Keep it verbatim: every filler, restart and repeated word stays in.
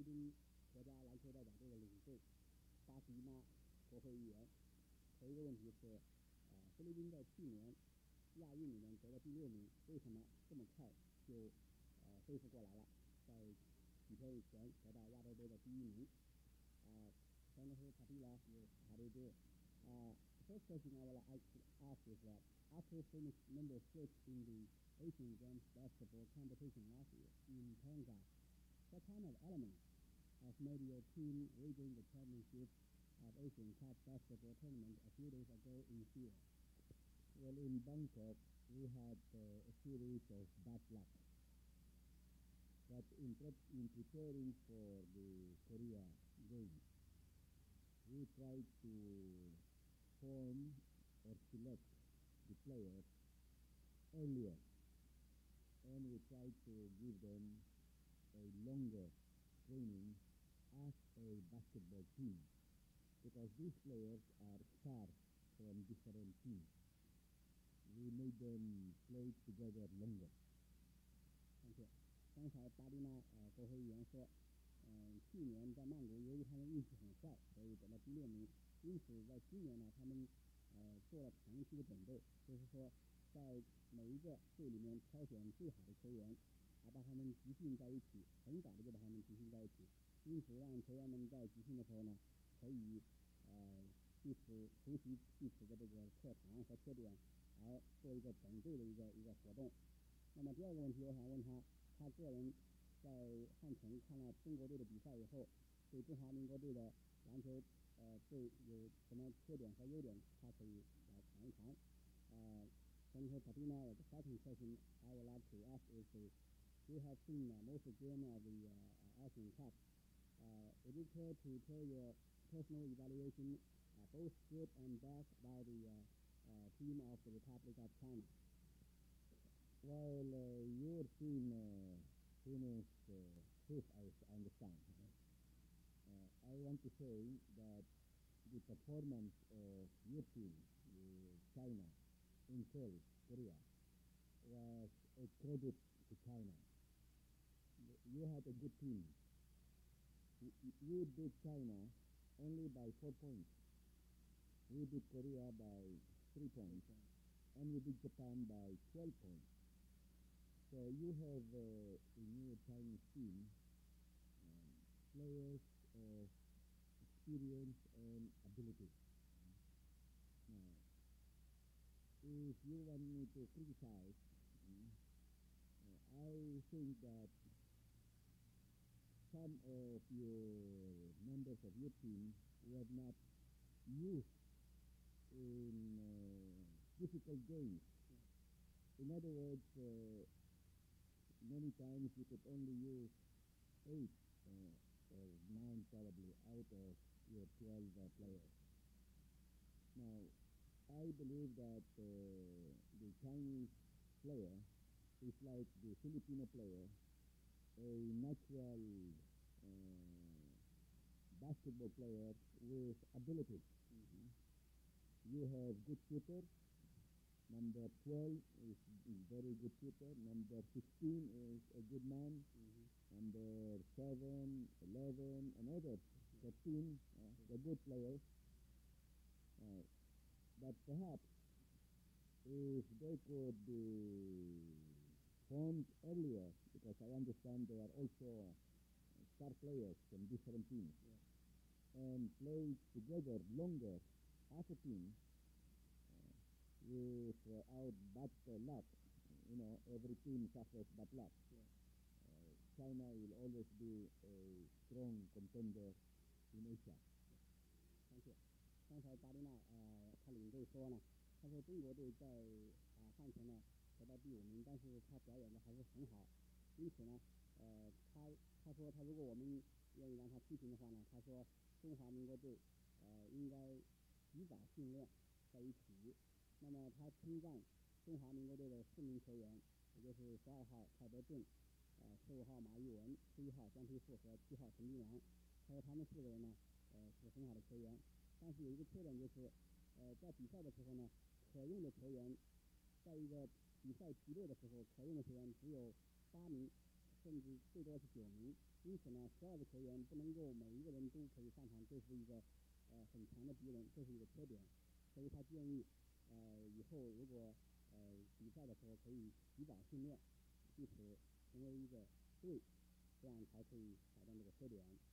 律宾国家篮球代表队的领队巴西马国会议员。头一个问题是，呃，菲律宾在去年亚运里面得了第六名，为什么这么快就呃恢复过来了？在几天以前得到亚洲杯的第一名。Uh, Senator Padilla, yes, how do you do? Uh, first question I would like to ask is that after finishing number six in the Asian Games basketball competition last year in Tonga, what kind of elements have made your team regain the championship of Asian Cup basketball tournament a few days ago in Seoul? Well, in Bangkok, we had uh, a series of bad luck. But in, pre- in preparing for the Korea Games, we tried to form or select the players earlier, and we tried to give them a longer training as a basketball team, because these players are stars from different teams. We made them play together longer. 谢谢。刚才巴蒂娜呃国会议员说，嗯、呃，去年在曼谷由于他们运气很坏，所以得了第六名。因此在今年呢，他们呃做了长期的准备，就是说在每一个队里面挑选最好的球员，啊把他们集训在一起，很早的就把他们集训在一起。因此让球员们在集训的时候呢，可以呃据此熟悉彼此的这个特长和缺点，而做一个整队的一个一个活动。那么第二个问题，我想问他，他个人在汉城看了中国队的比赛以后，对中华民国队的篮球呃队有什么缺点和优点，他可以来谈一谈。呃，Senator Padilla, the second question I would like to ask is, uh, you have seen uh, most of the game of the uh, Asian Cup. Uh, would you care to tell your personal evaluation, uh, both good and bad, about the uh, uh, team of the Republic of China? While uh, your team uh, finished uh, fifth, I understand, uh, I want to say that the performance of your team, uh, China, in Seoul, Korea, was a credit to China. You had a good team. You beat China only by four points. We beat Korea by three points, and we beat Japan by twelve points. So you have uh, in your Chinese team um, players of experience and ability. Now, if you want me to criticize, uh, I think that some of your members of your team were not used in uh, difficult games. In other words, uh, many times you could only use eight uh, or nine probably out of your twelve uh, players. Now, I believe that uh, the Chinese player is like the Filipino player, a natural uh, basketball player with ability. Mm-hmm. You have good shooters. Number twelve is a very good shooter. Number fifteen is a good man. Mm-hmm. Number seven, eleven, and others, thirteen, uh, they're good players. Uh, but perhaps if they could be formed earlier, because I understand they are also star players from different teams, yeah, and play together longer as a team, uh, without bad luck. You know, every team suffers bad luck. Yeah. Uh, China will always be a strong contender in Asia. 谢谢。刚才巴蒂娜呃，他领队说呢，他说中国队在啊、呃、汉城呢得到第五名，但是他表演的还是很好，因此呢，呃，他他说他如果我们愿意让他批评的话呢，他说中华民国队呃应该及早训练在一起。那么他称赞中华民国队的四名球员，也就是十二号蔡德正，呃十五号马玉文，十一号江培富和七号陈金良。他说他们四个人呢，呃是很好的球员，但是有一个缺点就是，呃在比赛的时候呢，可用的球员，在一个比赛集队的时候，可用的球员只有八名， 甚至最多是九名，因此呢，十二个球员不能够每一个人都可以上场对付一个呃很强的敌人，这是一个缺点。所以他建议呃以后如果呃比赛的时候可以提早训练，彼此成为一个队，这样才可以改善这个缺点。